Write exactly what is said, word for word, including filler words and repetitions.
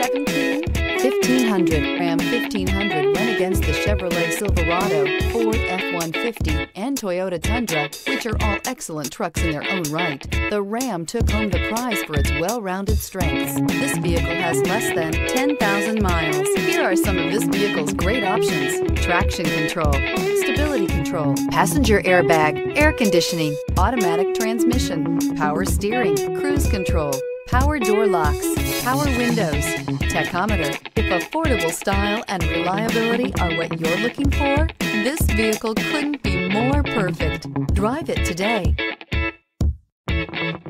seventeen fifteen hundred. Ram fifteen hundred went against the Chevrolet Silverado, Ford F one fifty, and Toyota Tundra, which are all excellent trucks in their own right. The Ram took home the prize for its well-rounded strengths. This vehicle has less than ten thousand miles. Here are some of this vehicle's great options: traction control, stability control, passenger airbag, air conditioning, automatic transmission, power steering, cruise control, power door locks, power windows, tachometer. If affordable style and reliability are what you're looking for, this vehicle couldn't be more perfect. Drive it today.